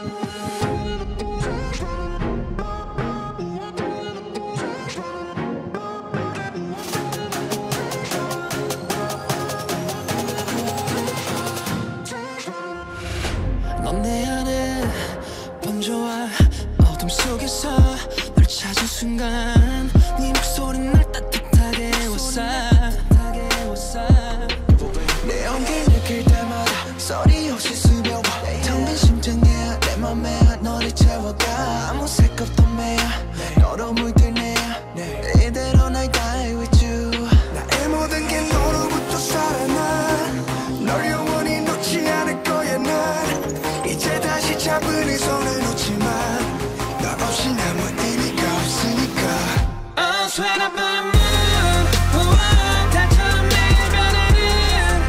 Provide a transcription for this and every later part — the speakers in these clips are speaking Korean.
넌 내 안에 번져와 어둠 속에서 널 찾은 순간 네 목소리는 날 따뜻하게 웃어 내 온길 느낄 때마다 소리 없이 스며와 텅 빈 심장에 내 맘에 너를 채워가 아무 색 없던 매야 너로 물들네야 이대로 날 die with you 나의 모든 게 너로부터 살아나 널 영원히 놓지 않을 거야 난 이제 다시 잡은 이 손을 놓지마 너 없이 아무 의미가 없으니까 Oh sweat up on the moon 달처럼 매일 변하는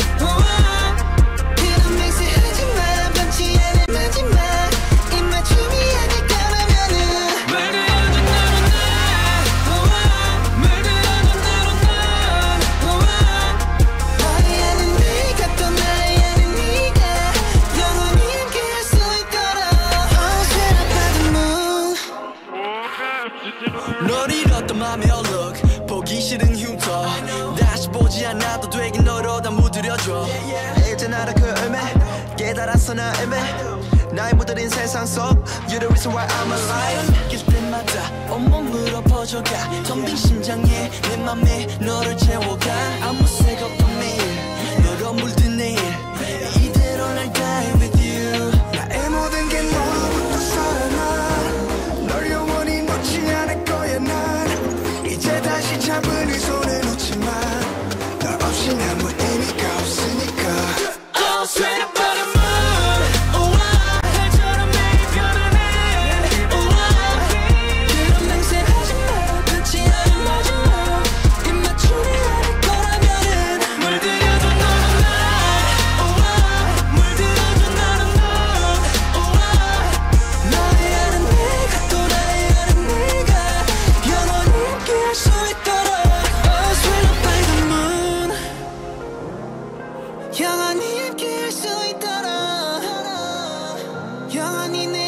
그런 맹세 하지마 변치 않을 마지막 입맞춤이 아닐 거라면은 물들여줘 너로 나 물들여줘 너로 나 나의 아는 네가 또 나의 아는 네가 영원히 함께할 수 있도록 Oh sweat up on the moon 널 잃었던 맘의 얼룩 보기 싫은 흉터 다시 보지 않아도 되긴 너로 다 묻으려줘 이제 알아 그 의미 깨달았어 나 이미 나의 무뎌진 세상 속 You're the reason why I'm alive 느낄 때마다 온몸으로 퍼져가 텅 빈 심장에 내 맘에 너를 채워가 아무 색 없던 매일 너로 물든 내일 이대로 날 die with you 나의 모든 게 너로부터 살아나 널 영원히 놓지 않을 거야 난 이제 다시 잡은 이 손을 놓지마 너 없이 아무 의미가 없으니까 Oh straight up on the moon 달처럼 매일 변하네 그런 맹세 하지마 변치 않을 마지막 입맞춤이 아닐 거라면은 물들여줘 너로 나 물들여줘 너로 나 너의 아는 내가 또 나의 아는 네가 영원히 함께할 수 있도록 Oh straight up by the moon 영원히 함께할 수 있도록 영원히 내